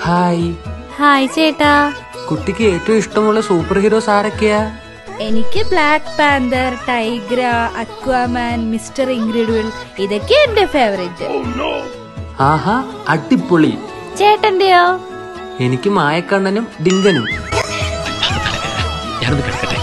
Hi. Hi ചേട്ടാ. കുട്ടിക്ക് ഏറ്റവും ഇഷ്ടമുള്ള സൂപ്പർ ഹീറോസ് ആരൊക്കെയാ? എനിക്ക് Black Panther, Tigra, Aquaman, Mister Incredible ഇതൊക്കെ എന്റെ ഫേവറേറ്റ്. ആഹാ, അടിപൊളി. ചേട്ടന്റെയോ? എനിക്ക് മായക്കണ്ണനും ഡിങ്കനും. ഞാനൊന്ന് കിടക്കട്ടെ.